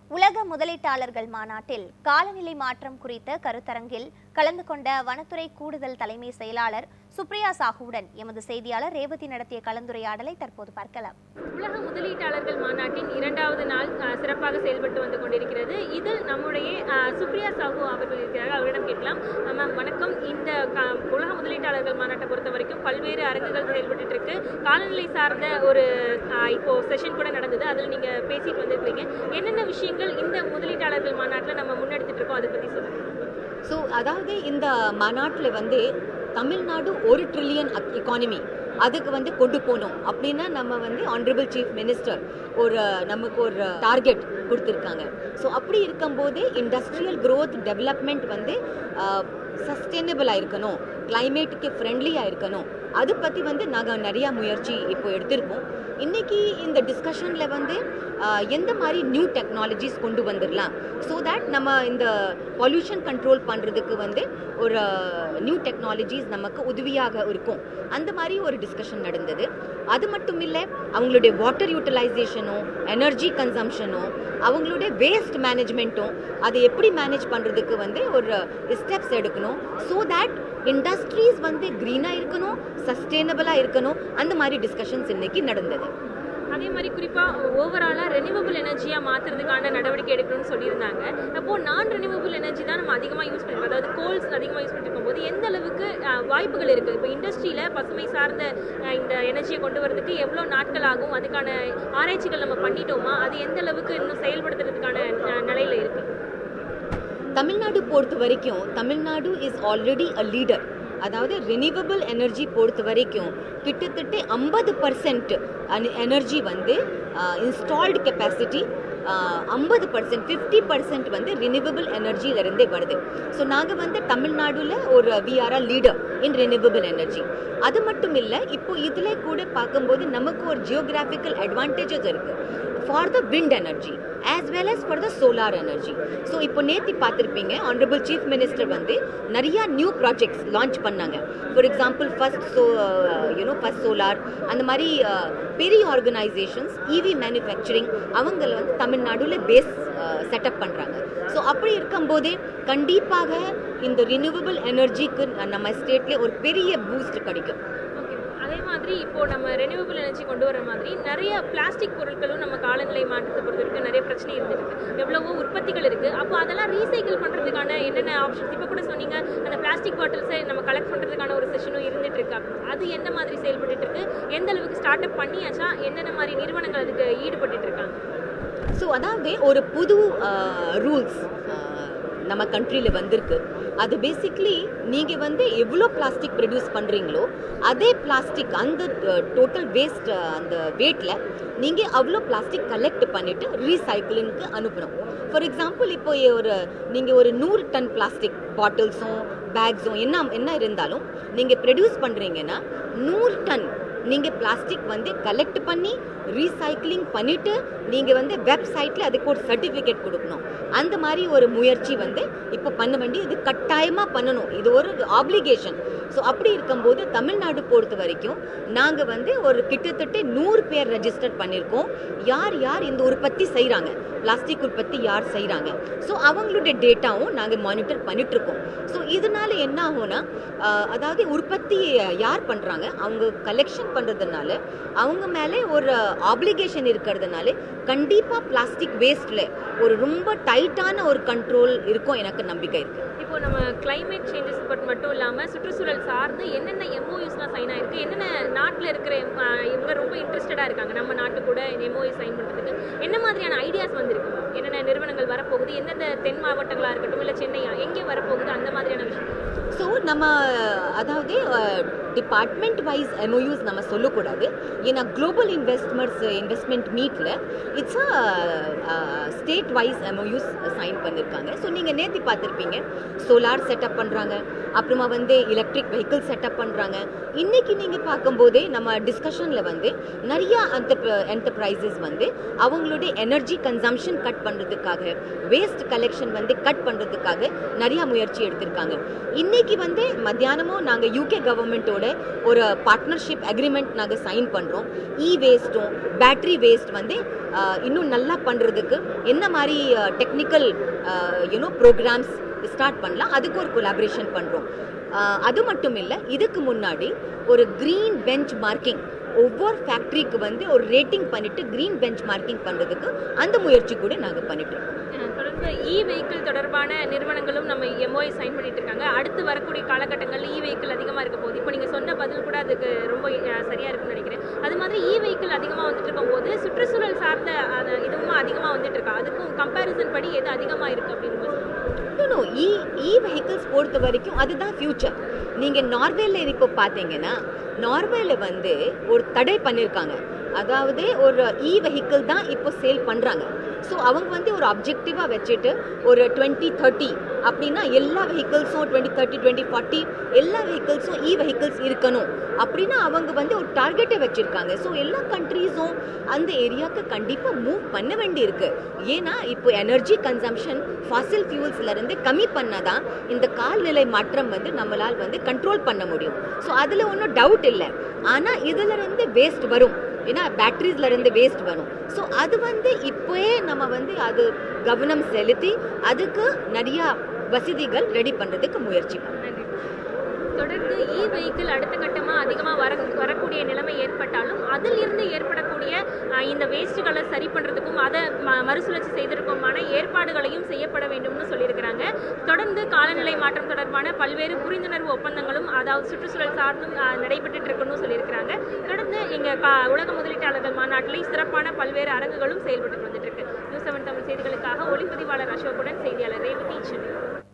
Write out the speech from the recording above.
உலக முதலீட்டாளர்கள் மாநாட்டில் காலநிலை மாற்றம் குறித்த கருத்தரங்கில் கலந்து கொண்ட வனத்துறை கூடுதல் தலைமை செயலாளர் சுப்ரியா சாஹுவுடன் எமது செய்தியாளர் ரேவதி நடத்திய கலந்துரையாடலை தற்போது பார்க்கலாம். உலக முதலீட்டாளர்கள் மாநாட்டின் 2வது நாள் சிறப்பாக செயல்பட்டு வந்து கொண்டிருக்கிறது. இதில் நம்முடைய சுப்ரியா சாஹு அவர்கள் இருக்கிறார்கள். அவரிடம் கேட்கலாம். மேம் வணக்கம். இந்த உலக முதலீட்டாளர்கள் மாநாட்டை பொறுத்த வரைக்கும் பல்வேறு அரங்குகள் செயல்பட்டு இருக்கு. காலநிலை சார்ந்த ஒரு இப்போ செஷன் கூட நடந்தது. அதில் நீங்க பேசிட்டு வந்திருக்கீங்க. என்னென்ன விஷயங்கள் இந்த முதலீட்டாளர்கள் மாநாட்டில் நம்ம முன்னெடுத்துட்டு இருக்கோம், அதை பத்தி சொல்லுங்க. அதாவது இந்த மாநாட்டில் தமிழ்நாடு 1 ட்ரில்லியன் எக்கானமி அதுக்கு கொண்டு போகணும் அப்படின்னா நம்ம ஆனரபிள் சீஃப் மினிஸ்டர் நமக்கு ஒரு டார்கெட் கொடுத்துருக்காங்க. ஸோ அப்படி இருக்கும்போது இண்டஸ்ட்ரியல் க்ரோத் டெவலப்மெண்ட் சஸ்டைனபிளாக இருக்கணும், கிளைமேட்டுக்கு ஃப்ரெண்ட்லியாக இருக்கணும். அது பற்றி நாங்கள் நிறையா முயற்சி இப்போ எடுத்திருக்கோம். இன்றைக்கி இந்த டிஸ்கஷனில் எந்த மாதிரி நியூ டெக்னாலஜிஸ் கொண்டு வந்துடலாம், ஸோ தட் நம்ம இந்த பொல்யூஷன் கண்ட்ரோல் பண்ணுறதுக்கு ஒரு நியூ டெக்னாலஜிஸ் நமக்கு உதவியாக இருக்கும். அந்த மாதிரி ஒரு டிஸ்கஷன் நடந்தது. அது மட்டும் இல்லை, அவங்களுடைய வாட்டர் யூட்டிலைசேஷனும் எனர்ஜி கன்சம்ஷனும் அவங்களுடைய வேஸ்ட் மேனேஜ்மெண்ட்டும் அதை எப்படி மேனேஜ் பண்ணுறதுக்கு ஒரு ஸ்டெப்ஸ் எடுக்கணும். ஸோ தட் இண்டஸ்ட்ரீஸ் க்ரீனாக இருக்கணும், சஸ்டைனபிளாக இருக்கணும். அந்த மாதிரி டிஸ்கஷன்ஸ் இன்னைக்கு நடந்தது. அதே மாதிரி குறிப்பாக ஓவராலாக ரெனியூவபிள் எனர்ஜியாக மாற்றுறதுக்கான நடவடிக்கை எடுக்கணும்னு சொல்லியிருந்தாங்க. அப்போது நான் ரெனியூவபிள் எனர்ஜி தான் நம்ம அதிகமாக யூஸ் பண்ணிருக்கோம், அதாவது கோல்ஸ் அதிகமாக யூஸ் பண்ணிட்டு இருக்கும்போது எந்த அளவுக்கு வாய்ப்புகள் இருக்குது? இப்போ இண்டஸ்ட்ரியில் பசுமை சார்ந்த இந்த எனர்ஜியை கொண்டு வரதுக்கு எவ்வளோ நாட்கள் ஆகும்? அதுக்கான ஆராய்ச்சிகள் நம்ம பண்ணிட்டோமா? அது எந்த அளவுக்கு இன்னும் செயல்படுத்துறதுக்கான நிலையில் இருக்குது? தமிழ்நாடு பொறுத்த வரைக்கும் Tamil Nadu is already a leader. அதாவது ரெனியூவபிள் எனர்ஜி பொறுத்த வரைக்கும் கிட்டத்தட்ட 50% எனர்ஜி இன்ஸ்டால்டு கெப்பாசிட்டி 50%, 50% ரெனியூவபிள் எனர்ஜியிலிருந்தே வருது. ஸோ நாங்கள் தமிழ்நாடுல we are a leader in renewable energy. அது மட்டும் இல்லை, இப்போ இதில் கூட பார்க்கும்போது நமக்கு ஒரு ஜியோகிராஃபிக்கல் அட்வான்டேஜஸ் இருக்குது for the wind energy as well as for the solar energy. So இப்போ நேற்று பார்த்துருப்பீங்க, ஆனரபிள் சீஃப் மினிஸ்டர் நிறையா நியூ ப்ராஜெக்ட்ஸ் லான்ச் பண்ணாங்க. ஃபார் எக்ஸாம்பிள் ஃபர்ஸ்ட் சோலார், அந்த மாதிரி பெரிய ஆர்கனைசேஷன்ஸ் இவி மேனுஃபேக்சரிங் அவங்கள தமிழ்நாடுல பேஸ் செட்டப் பண்ணுறாங்க. ஸோ அப்படி இருக்கும்போதே கண்டிப்பாக இந்த ரினியூவபிள் எனர்ஜிக்கு நம்ம ஸ்டேட்லேயே ஒரு பெரிய பூஸ்ட் கிடைக்கும். அதே மாதிரி இப்போ நம்ம ரெனியூவபிள் எனர்ஜி கொண்டு வர மாதிரி நிறைய பிளாஸ்டிக் பொருட்களும் நம்ம காலநிலை மாற்றத்தை பொறுத்த வரைக்கும் நிறைய பிரச்சனை இருந்துருக்கு. எவ்வளவோ உற்பத்திகள் இருக்குது. அப்போ அதெல்லாம் ரீசைக்கிள் பண்ணுறதுக்கான என்னென்ன ஆப்ஷன்ஸ்? இப்போ கூட சொன்னீங்க, அந்த பிளாஸ்டிக் பாட்டில்ஸை நம்ம கலெக்ட் பண்ணுறதுக்கான ஒரு செஷனும் இருந்துட்டு இருக்கு. அது என்ன மாதிரி செயல்பட்டு இருக்கு? எந்த அளவுக்கு ஸ்டார்ட் அப் பண்ணியாச்சா? என்னென்ன மாதிரி நிறுவனங்கள் அதுக்கு ஈடுபட்டு இருக்காங்க? ஸோ அதாவது ஒரு புது ரூல்ஸ் நம்ம கண்ட்ரியில் வந்திருக்கு. அது பேசிக்லி நீங்கள் எவ்வளோ பிளாஸ்டிக் ப்ரொடியூஸ் பண்ணுறீங்களோ அதே பிளாஸ்டிக் அந்த டோட்டல் வேஸ்ட் அந்த வெயிட்டில் நீங்கள் அவ்வளோ பிளாஸ்டிக் கலெக்ட் பண்ணிவிட்டு ரீசைக்கிளிங்க்கு அனுப்பணும். ஃபார் எக்ஸாம்பிள், இப்போ நீங்கள் ஒரு 100 டன் பிளாஸ்டிக் பாட்டில்ஸும் பேக்ஸும் என்ன இருந்தாலும் நீங்கள் ப்ரொடியூஸ் பண்ணுறீங்கன்னா 100 டன் நீங்கள் பிளாஸ்டிக் கலெக்ட் பண்ணி ரீசைக்கிளிங் பண்ணிவிட்டு நீங்கள் வெப்சைட்டில் அதுக்கு ஒரு சர்டிஃபிகேட் கொடுக்கணும். அந்த மாதிரி ஒரு முயற்சி இப்போ பண்ண வேண்டியது கட்டாயமாக பண்ணணும். இது ஒரு ஆப்ளிகேஷன். ஸோ அப்படி இருக்கும்போது தமிழ்நாடு பொறுத்த வரைக்கும் நாங்கள் ஒரு கிட்டத்தட்ட 100 பேர் ரெஜிஸ்டர் பண்ணியிருக்கோம். யார் யார் இந்த உற்பத்தி செய்கிறாங்க, பிளாஸ்டிக் உற்பத்தி யார் செய்கிறாங்க, ஸோ அவங்களுடைய டேட்டாவும் நாங்கள் மானிட்டர் பண்ணிகிட்ருக்கோம். ஸோ இதனால என்ன ஆகும்னா, அதாவது உற்பத்தி யார் பண்ணுறாங்க அவங்க கலெக்ஷன் பண்ணுறதுனால அவங்க மேலே ஒரு ஆப்ளிகேஷன் இருக்கிறதுனால கண்டிப்பாக பிளாஸ்டிக் வேஸ்ட்டில் ஒரு ரொம்ப டைட்டான ஒரு கண்ட்ரோல் இருக்கும், எனக்கு நம்பிக்கை இருக்குது. இப்போ நம்ம கிளைமேட் சேஞ்சஸ் மட்டும் இல்லாமல் சுற்றுச்சூழல் சார்ந்து என்னென்ன எம்ஓயூஸ்லாம் சைன் ஆயிருக்கு, என்னென்ன நாட்டில் இருக்கிற இவங்க ரொம்ப இன்ட்ரெஸ்டடாக இருக்காங்க நம்ம நாட்டு கூட எம்ஓயூ சைன் பண்ணுறதுக்கு, என்ன மாதிரியான ஐடியாஸ் வந்திருக்கு? என்னென்ன நிறுவனங்கள் வரப்போகுது, எந்தெந்த தென் மாவட்டங்களாக இருக்கட்டும் இல்லை சென்னையா எங்கே வரப்போகுது, அந்த மாதிரியான விஷயம். ஸோ நம்ம அதாவது டிபார்ட்மெண்ட் வைஸ் எம்ஓயூஸ் நம்ம சொல்லக்கூடாது. ஏன்னா குளோபல் இன்வெஸ்ட்மெண்ட் மீட்டில் it's state wise MOUs sign பண்ணியிருக்காங்க. ஸோ நீங்கள் நேற்று பார்த்துருப்பீங்க, சோலார் செட்டப் பண்ணுறாங்க, அப்புறமா எலக்ட்ரிக் வெஹிக்கிள் செட்டப் பண்ணுறாங்க. இன்றைக்கி நீங்கள் பார்க்கும்போதே நம்ம டிஸ்கஷனில் நிறையா என்டர்பிரைசஸ் அவங்களுடைய எனர்ஜி கன்சம்ஷன் கட் பண்ணுறதுக்காக, வேஸ்ட் கலெக்ஷன் கட் பண்ணுறதுக்காக நிறையா முயற்சி எடுத்திருக்காங்க. இன்றைக்கி மத்தியானமும் நாங்கள் யூகே கவர்மெண்ட்டோட ஒரு பார்ட்னர்ஷிப் அக்ரிமெண்ட் நாங்கள் சைன் பண்ணுறோம். இ வேஸ்ட்டும் பேட்டரி வேஸ்ட் இன்னும் நல்லா பண்ணுறதுக்கு என்ன மாதிரி டெக்னிக்கல் ப்ரோக்ராம்ஸ் ஸ்டார்ட் பண்ணலாம், அதுக்கு ஒரு கொலாபரேஷன் பண்ணுறோம். அது மட்டும் இல்லை, இதுக்கு முன்னாடி ஒரு க்ரீன் பெஞ்ச் மார்க்கிங், ஒவ்வொரு ஃபேக்ட்ரிக்கு வந்து ஒரு ரேட்டிங் பண்ணிட்டு க்ரீன் பெஞ்ச் மார்க்கிங் பண்ணுறதுக்கு அந்த முயற்சி கூட நாங்கள் பண்ணிட்டு இருக்கோம். தொடர்ந்து வெஹிக்கிள் தொடர்பான நிறுவனங்களும் நம்ம எம்ஓஐ சைன் பண்ணிட்டு இருக்காங்க. அடுத்து வரக்கூடிய காலகட்டங்களில் வெஹிக்கிள் அதிகமாக இருக்க போகுது. இப்போ நீங்கள் சொன்ன பதில் கூட அதுக்கு ரொம்ப சரியாக இருக்குன்னு நினைக்கிறேன். அது மாதிரி வெஹிக்கிள் அதிகமாக வந்துட்டு இருக்கும்போது சுற்றுச்சூழல் சார்ந்த இதுவும் அதிகமாக வந்துட்டு இருக்கா? அதுக்கும் கம்பேரிசன் படி எது அதிகமாக இருக்குது அப்படின்னு வெஹிக்கிள்ஸ் பொறுத்த வரைக்கும் அதுதான் ஃபியூச்சர். நீங்கள் நார்வேல இப்போ பார்த்தீங்கன்னா, நார்வேல வந்து ஒரு தடை பண்ணியிருக்காங்க. அதாவது ஒரு வெஹிக்கிள் தான் இப்போ சேல் பண்ணுறாங்க. ஸோ அவங்க வந்து ஒரு அப்ஜெக்டிவாக வச்சுட்டு ஒரு 2030 அப்படின்னா எல்லா வெஹிக்கிள்ஸும் 2030 2040 எல்லா வெஹிக்கிள்ஸும் வெஹிக்கிள்ஸ் இருக்கணும் அப்படின்னா அவங்க வந்து ஒரு டார்கெட்டை வச்சுருக்காங்க. ஸோ எல்லா கண்ட்ரீஸும் அந்த ஏரியாவுக்கு கண்டிப்பாக மூவ் பண்ண வேண்டி இருக்கு. ஏன்னா இப்போ எனர்ஜி கன்சம்ஷன் ஃபாசில் ஃபியூல்ஸ்லேருந்து கம்மி பண்ணாதான் இந்த காலநிலை மாற்றம் வந்து நம்மளால் வந்து கண்ட்ரோல் பண்ண முடியும். ஸோ அதில் ஒன்றும் டவுட் இல்லை. ஆனால் இதிலிருந்து வேஸ்ட் வரும், ஏன்னா பேட்டரிஸ்லேருந்து வேஸ்ட் வரும். ஸோ அது வந்து இப்போயே நம்ம வந்து அது கவனம் செலுத்தி அதுக்கு நிறையா வசதிகள் ரெடி பண்ணுறதுக்கு முயற்சி பண்ணணும். தொடர்ந்து வெஹிக்கிள் அடுத்த கட்டமாக அதிகமாக வரக்கூடிய நிலைமை ஏற்பட்டாலும் அதிலிருந்து ஏற்படக்கூடிய இந்த வேஸ்ட்டுகளை சரி பண்ணுறதுக்கும் அதை மறுசுழற்சி செய்வதற்குமான ஏற்பாடுகளையும் செய்யப்பட வேண்டும்னு சொல்லியிருக்கிறாங்க. தொடர்ந்து காலநிலை மாற்றம் தொடர்பான பல்வேறு புரிந்துணர்வு ஒப்பந்தங்களும் அதாவது சுற்றுச்சூழல் சார்ந்தும் நடைபெற்று இருக்குன்னு சொல்லியிருக்கிறாங்க. தொடர்ந்து எங்கள் உலக முதலீட்டாளர்கள் மாநாட்டில் சிறப்பான பல்வேறு அரங்குகளும் செயல்பட்டு வந்துட்டு இருக்கு. நியூஸ் 7 தமிழ் செய்திகளுக்காக ஒளிப்பதிவாளர் அசோக்குடன் செய்தியாளர் ரேவதி, சென்னை.